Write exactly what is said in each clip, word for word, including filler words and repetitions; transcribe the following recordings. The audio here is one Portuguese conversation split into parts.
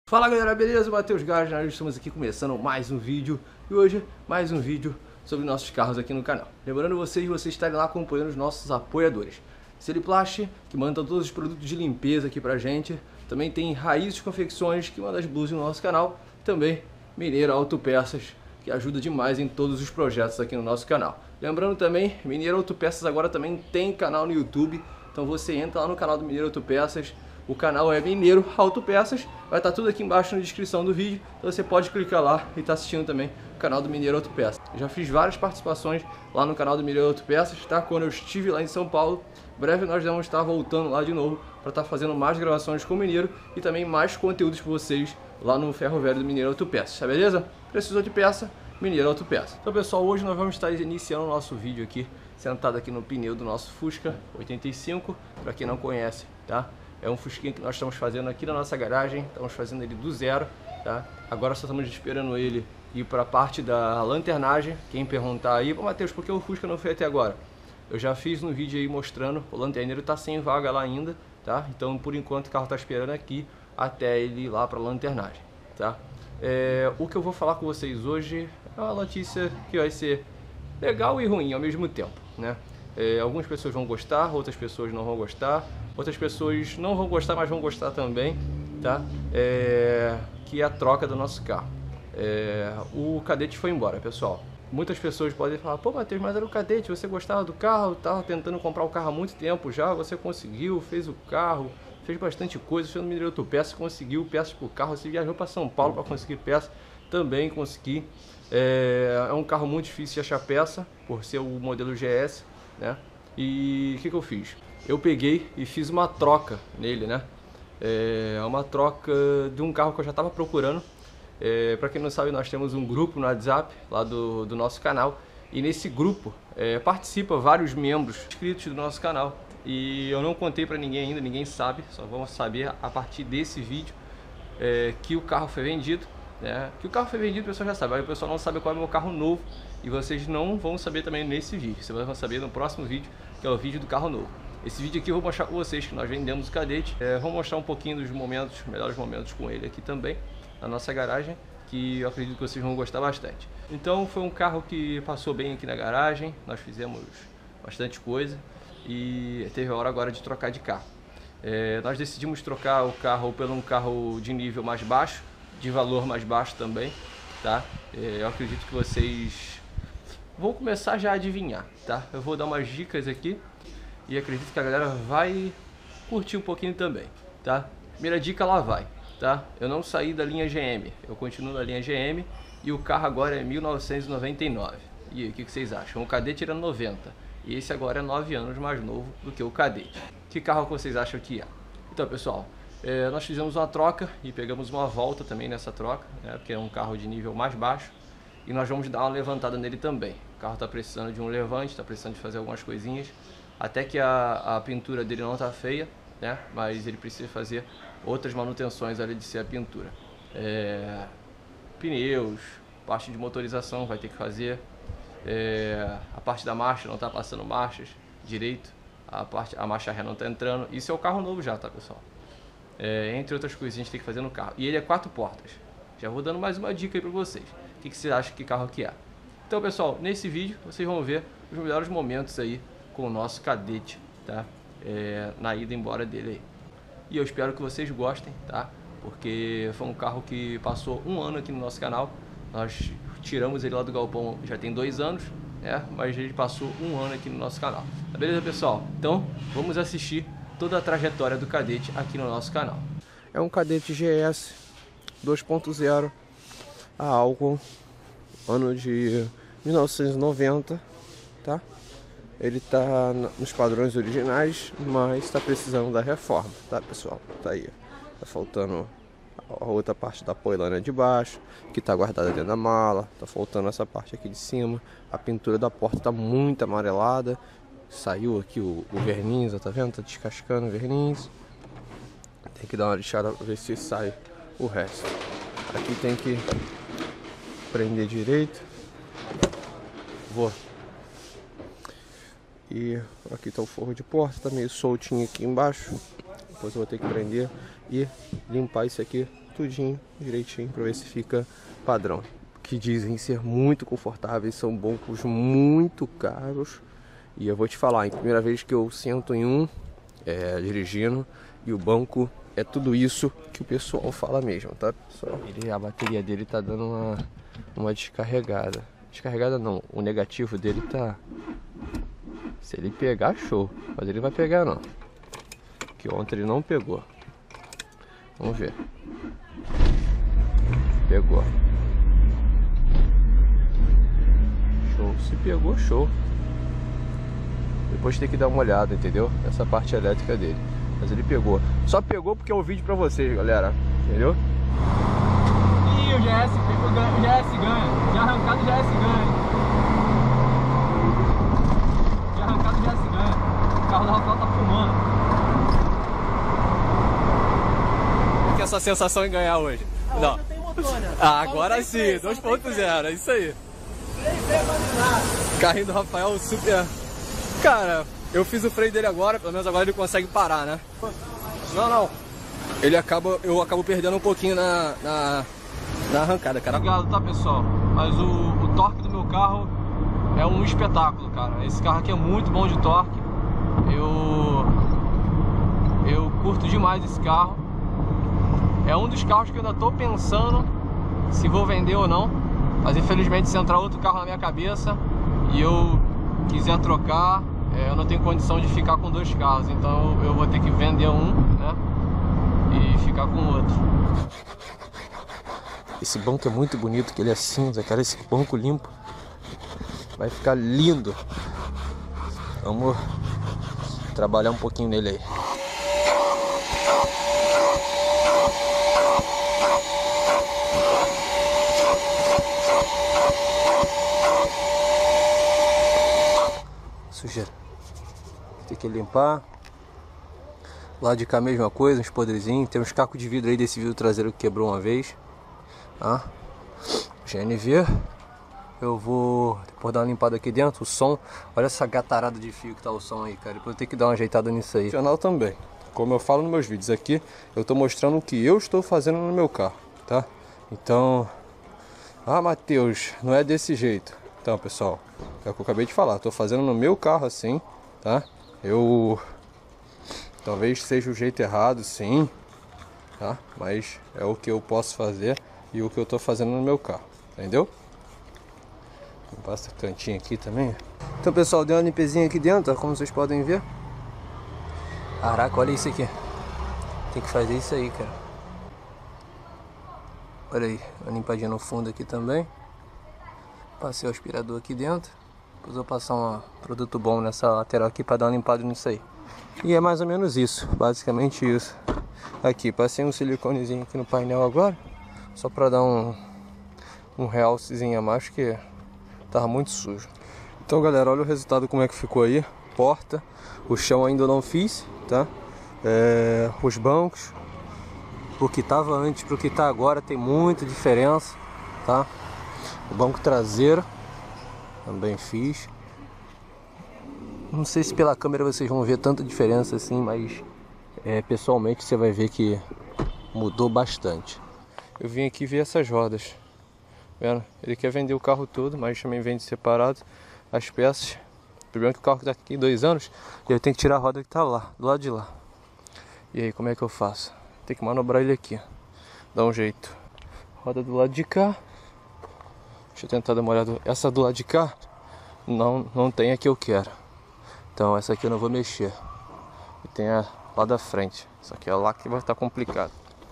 Fala galera, beleza? Matheus Gardner, nós estamos aqui começando mais um vídeo e hoje mais um vídeo sobre nossos carros aqui no canal. Lembrando vocês, vocês estarem lá acompanhando os nossos apoiadores. Celiplast, que manda todos os produtos de limpeza aqui pra gente. Também tem Raízes Confecções, que manda as blusas no nosso canal. Também Mineiro Autopeças, que ajuda demais em todos os projetos aqui no nosso canal. Lembrando também, Mineiro Autopeças agora também tem canal no YouTube. Então você entra lá no canal do Mineiro Autopeças. O canal é Mineiro Autopeças, vai estar tudo aqui embaixo na descrição do vídeo, então você pode clicar lá e estar assistindo também o canal do Mineiro Autopeças. Já fiz várias participações lá no canal do Mineiro Autopeças, tá? Quando eu estive lá em São Paulo, breve nós vamos estar voltando lá de novo para estar fazendo mais gravações com o Mineiro e também mais conteúdos para vocês lá no Ferro Velho do Mineiro Autopeças, tá beleza? Precisou de peça? Mineiro Autopeças. Então pessoal, hoje nós vamos estar iniciando o nosso vídeo aqui, sentado aqui no pneu do nosso Fusca oitenta e cinco, para quem não conhece, tá? É um Fusquinha que nós estamos fazendo aqui na nossa garagem, estamos fazendo ele do zero, tá? Agora só estamos esperando ele ir para a parte da lanternagem. Quem perguntar aí, pô Matheus, por que o Fusca não foi até agora? Eu já fiz um vídeo aí mostrando, o lanterneiro está sem vaga lá ainda, tá? Então por enquanto o carro está esperando aqui até ele ir lá para a lanternagem, tá? É, o que eu vou falar com vocês hoje é uma notícia que vai ser legal e ruim ao mesmo tempo, né? É, algumas pessoas vão gostar, outras pessoas não vão gostar. Outras pessoas não vão gostar, mas vão gostar também, tá? É, que é a troca do nosso carro. É, o Cadete foi embora, pessoal. Muitas pessoas podem falar, pô Matheus, mas era o Cadete, você gostava do carro, estava tentando comprar o carro há muito tempo já, você conseguiu, fez o carro, fez bastante coisa, fez no Mineiro Autopeças, conseguiu peças para o carro, você viajou para São Paulo para conseguir peça, também consegui. É, é um carro muito difícil de achar peça, por ser o modelo G S, né? E o que, que eu fiz? Eu peguei e fiz uma troca nele, né? É uma troca de um carro que eu já estava procurando. É, para quem não sabe, nós temos um grupo no WhatsApp lá do, do nosso canal. E nesse grupo é, participa vários membros inscritos do nosso canal. E eu não contei para ninguém ainda, ninguém sabe. Só vamos saber a partir desse vídeo é, que o carro foi vendido. Né? Que o carro foi vendido, o pessoal já sabe. Aí o pessoal não sabe qual é o meu carro novo. E vocês não vão saber também nesse vídeo. Vocês vão saber no próximo vídeo, que é o vídeo do carro novo. Esse vídeo aqui eu vou mostrar com vocês que nós vendemos o Cadete. É, vou mostrar um pouquinho dos momentos, melhores momentos com ele aqui também, na nossa garagem, que eu acredito que vocês vão gostar bastante. Então foi um carro que passou bem aqui na garagem, nós fizemos bastante coisa e teve a hora agora de trocar de carro. É, nós decidimos trocar o carro por um carro de nível mais baixo, de valor mais baixo também, tá? É, eu acredito que vocês vão começar já a adivinhar, tá? Eu vou dar umas dicas aqui. E acredito que a galera vai curtir um pouquinho também, tá? Primeira dica, lá vai, tá? Eu não saí da linha G M, eu continuo na linha G M e o carro agora é mil novecentos e noventa e nove. E aí, o que, que vocês acham? O Cadete era noventa e esse agora é nove anos mais novo do que o Cadete. Que carro que vocês acham que é? Então, pessoal, é, nós fizemos uma troca e pegamos uma volta também nessa troca, né? Porque é um carro de nível mais baixo e nós vamos dar uma levantada nele também. O carro está precisando de um levante, está precisando de fazer algumas coisinhas. Até que a, a pintura dele não tá feia, né? Mas ele precisa fazer outras manutenções ali de ser a pintura. É, pneus, parte de motorização vai ter que fazer. É, a parte da marcha não tá passando marchas direito. A, parte, a marcha ré não tá entrando. Isso é o carro novo já, tá pessoal? É, entre outras coisas a gente tem que fazer no carro. E ele é quatro portas. Já vou dando mais uma dica aí pra vocês. O que, que você acha que carro que é? Então pessoal, nesse vídeo vocês vão ver os melhores momentos aí com o nosso Cadete, tá? É, na ida embora dele aí. E eu espero que vocês gostem, tá? Porque foi um carro que passou um ano aqui no nosso canal. Nós tiramos ele lá do galpão já tem dois anos, né? Mas ele passou um ano aqui no nosso canal. Tá beleza, pessoal? Então, vamos assistir toda a trajetória do Cadete aqui no nosso canal. É um Cadete G S dois ponto zero a álcool, ano de mil novecentos e noventa, tá? Ele tá nos padrões originais, mas está precisando da reforma, tá pessoal? Tá aí, tá faltando a outra parte da poilana de baixo, que tá guardada dentro da mala, tá faltando essa parte aqui de cima, a pintura da porta tá muito amarelada, saiu aqui o, o verniz, tá vendo? Tá descascando o verniz, tem que dar uma lixada pra ver se sai o resto. Aqui tem que prender direito, vou... E aqui tá o forro de porta, tá meio soltinho aqui embaixo. Depois eu vou ter que prender e limpar isso aqui tudinho direitinho pra ver se fica padrão. Que dizem ser muito confortáveis, são bancos muito caros. E eu vou te falar, a primeira vez que eu sento em um, é, dirigindo, e o banco é tudo isso que o pessoal fala mesmo, tá, pessoal? Ele, a bateria dele tá dando uma, uma descarregada. Descarregada não, o negativo dele tá... Se ele pegar, show. Mas ele vai pegar não. Que ontem ele não pegou. Vamos ver. Pegou. Show. Se pegou, show. Depois tem que dar uma olhada, entendeu? Essa parte elétrica dele. Mas ele pegou. Só pegou porque é um vídeo pra vocês, galera. Entendeu? Ih, o G S, o G S ganha. Já arrancado o G S ganha. Já arrancado o G S ganha. O carro da Rafael tá fumando. Qual que é a sua sensação em ganhar hoje? Ah, não. Hoje eu tenho motor, né? Ah, agora sim. dois ponto zero, é isso aí. Carrinho do Rafael super... Cara, eu fiz o freio dele agora, pelo menos agora ele consegue parar, né? Não, não. Ele acaba, eu acabo perdendo um pouquinho na, na, na arrancada, cara. Obrigado, tá, pessoal? Mas o, o torque do meu carro é um espetáculo, cara. Esse carro aqui é muito bom de torque. Eu, eu curto demais esse carro. É um dos carros que eu ainda tô pensando se vou vender ou não. Mas infelizmente se entrar outro carro na minha cabeça e eu quiser trocar, é, eu não tenho condição de ficar com dois carros. Então eu vou ter que vender um, né? E ficar com o outro. Esse banco é muito bonito, que ele é cinza, cara. Esse banco limpo vai ficar lindo. Vamos trabalhar um pouquinho nele aí. Sujeira. Tem que limpar. Lá de cá a mesma coisa, uns podrezinhos. Tem uns cacos de vidro aí desse vidro traseiro que quebrou uma vez. Tá? G N V. Eu vou depois dar uma limpada aqui dentro. O som, olha essa gatarada de fio que tá o som aí, cara. Depois eu tenho que dar uma ajeitada nisso aí. O canal também. Como eu falo nos meus vídeos aqui, eu tô mostrando o que eu estou fazendo no meu carro, tá? Então... Ah, Matheus, não é desse jeito. Então, pessoal, é o que eu acabei de falar. Tô fazendo no meu carro assim, tá? Eu... Talvez seja o jeito errado, sim, tá? Mas é o que eu posso fazer e o que eu tô fazendo no meu carro, entendeu? Passa o cantinho aqui também. Então, pessoal, deu uma limpezinha aqui dentro, como vocês podem ver. Caraca, olha isso aqui. Tem que fazer isso aí, cara. Olha aí, uma limpadinha no fundo aqui também. Passei o aspirador aqui dentro. Depois eu vou passar um produto bom nessa lateral aqui para dar uma limpada nisso aí. E é mais ou menos isso, basicamente isso. Aqui, passei um siliconezinho aqui no painel agora. Só para dar um, um realcezinho a mais, que tava muito sujo. Então, galera, olha o resultado como é que ficou aí. Porta, o chão ainda não fiz, tá? É, os bancos, o que tava antes pro que tá agora tem muita diferença, tá? O banco traseiro também fiz. Não sei se pela câmera vocês vão ver tanta diferença assim, mas é, pessoalmente você vai ver que mudou bastante. Eu vim aqui ver essas rodas. Vendo? Ele quer vender o carro todo, mas também vende separado as peças. O problema é que o carro está aqui dois anos e eu tenho que tirar a roda que está lá, do lado de lá. E aí, como é que eu faço? Tem que manobrar ele aqui. Dá um jeito. Roda do lado de cá. Deixa eu tentar dar uma olhada. Essa do lado de cá não, não tem a que eu quero. Então essa aqui eu não vou mexer. E tem a lá da frente. Isso aqui é lá que vai estar complicado.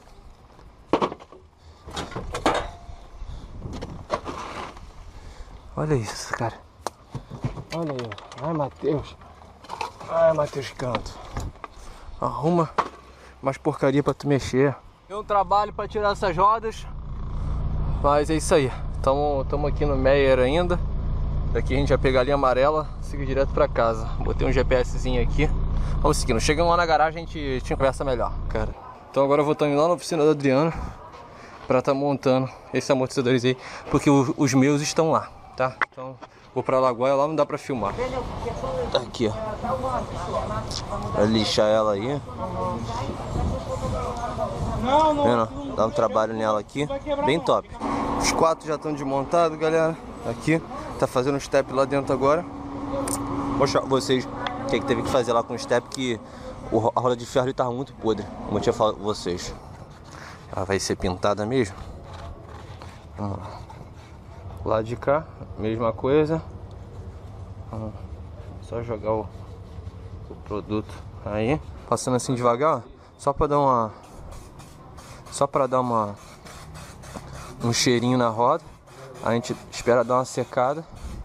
Olha isso, cara. Olha aí, ó. Ai, Matheus. Ai, Matheus Canto. Arruma mais porcaria pra tu mexer. Deu um trabalho pra tirar essas rodas. Mas é isso aí. Estamos aqui no Meyer ainda. Daqui a gente vai pegar a linha amarela, seguir direto pra casa. Botei um GPSzinho aqui. Vamos seguindo. Chegando lá na garagem, a gente, a gente conversa melhor, cara. Então agora eu vou estar indo lá na oficina do Adriano pra estar montando esses amortecedores aí, porque o, os meus estão lá, tá? Então vou pra Lagoa, lá não dá pra filmar. Tá aqui, ó. Vai lixar ela aí. Não, não, Vendo? não Dá um trabalho nela aqui, bem top. Os quatro já estão desmontados, galera. Aqui, tá fazendo um step lá dentro agora. Vou mostrar pra vocês o que, é que teve que fazer lá com o step, que a roda de ferro estava muito podre, como eu tinha falado com vocês. Ela vai ser pintada mesmo. Vamos lá. Lá de cá, mesma coisa. Vamos só jogar o, o produto aí. Passando assim devagar, ó, só pra dar uma... Só pra dar uma... um cheirinho na roda. A gente espera dar uma secada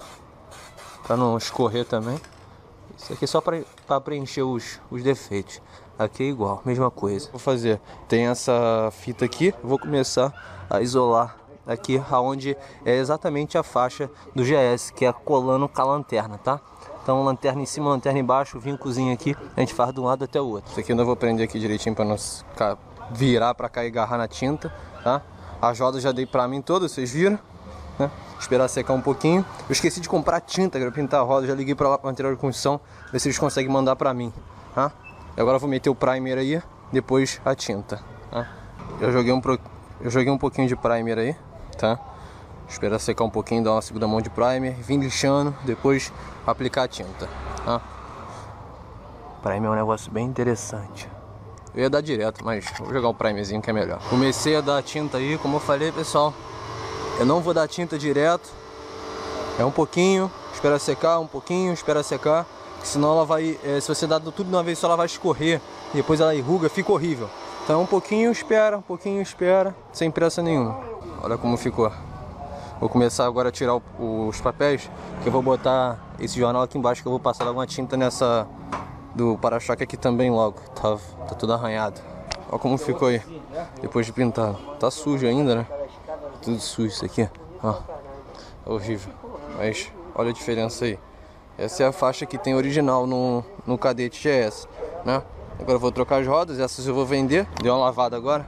pra não escorrer também. Isso aqui é só pra, pra preencher os, os defeitos. Aqui é igual, mesma coisa. Vou fazer, tem essa fita aqui. Eu vou começar a isolar aqui aonde é exatamente a faixa do G S, que é colando com a lanterna, tá? Então lanterna em cima, lanterna embaixo, vincozinho aqui, a gente faz de um lado até o outro. Isso aqui eu ainda vou prender aqui direitinho para não virar para cá e agarrar na tinta, tá? As rodas já dei para mim todas, vocês viram, né? Esperar secar um pouquinho. Eu esqueci de comprar tinta para pintar a roda, já liguei para lá para o material de construção, ver se eles conseguem mandar para mim, tá? E agora eu vou meter o primer aí, depois a tinta, tá? Eu joguei um, pro... eu joguei um pouquinho de primer aí, tá? Esperar secar um pouquinho, dar uma segunda mão de primer, vim lixando, depois aplicar a tinta, tá? Primer é um negócio bem interessante. Eu ia dar direto, mas vou jogar o primerzinho que é melhor. Comecei a dar a tinta aí, como eu falei, pessoal, eu não vou dar tinta direto. É um pouquinho, espera secar, um pouquinho, espera secar. Senão ela vai, é, se você dá tudo de uma vez só, ela vai escorrer. Depois ela enruga, fica horrível. Então um pouquinho espera, um pouquinho espera, sem pressa nenhuma. Olha como ficou. Vou começar agora a tirar o, os papéis, que eu vou botar esse jornal aqui embaixo, que eu vou passar alguma tinta nessa do para-choque aqui também logo. Tá, tá tudo arranhado. Olha como ficou aí, depois de pintado. Tá sujo ainda, né? Tudo sujo isso aqui. Ó, é horrível. Mas olha a diferença aí. Essa é a faixa que tem original no, no Cadete G S, né? Agora eu vou trocar as rodas, essas eu vou vender. Deu uma lavada agora.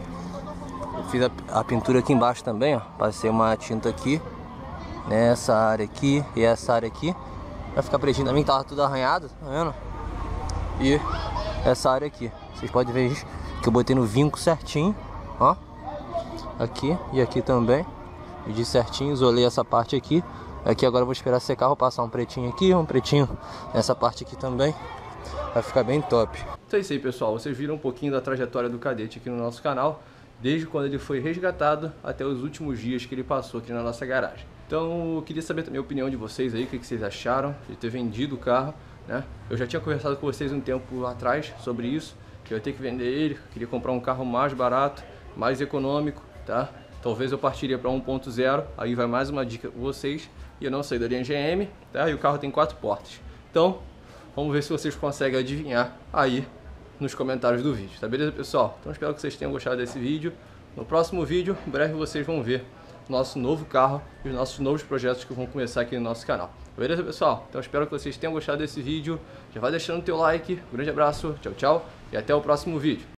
Eu fiz a, a pintura aqui embaixo também, ó. Passei uma tinta aqui, nessa área aqui e essa área aqui. Vai ficar pretinho também, tava tudo arranhado, tá vendo? E essa área aqui. Vocês podem ver que eu botei no vinco certinho, ó. Aqui e aqui também. Medi certinho, isolei essa parte aqui. Aqui agora eu vou esperar secar, vou passar um pretinho aqui, um pretinho nessa parte aqui também. Vai ficar bem top. Então é isso aí, pessoal. Vocês viram um pouquinho da trajetória do Cadete aqui no nosso canal, desde quando ele foi resgatado até os últimos dias que ele passou aqui na nossa garagem. Então eu queria saber também a opinião de vocês aí, o que vocês acharam de ter vendido o carro, né? Eu já tinha conversado com vocês um tempo atrás sobre isso, que eu ia ter que vender ele, queria comprar um carro mais barato, mais econômico, tá? Talvez eu partiria para um ponto zero, aí vai mais uma dica com vocês. E eu não sei da linha G M, tá? E o carro tem quatro portas. Então, vamos ver se vocês conseguem adivinhar aí nos comentários do vídeo, tá beleza, pessoal? Então espero que vocês tenham gostado desse vídeo. No próximo vídeo, em breve vocês vão ver nosso novo carro e os nossos novos projetos que vão começar aqui no nosso canal. Beleza, pessoal? Então espero que vocês tenham gostado desse vídeo. Já vai deixando o teu like. Um grande abraço, tchau, tchau. E até o próximo vídeo.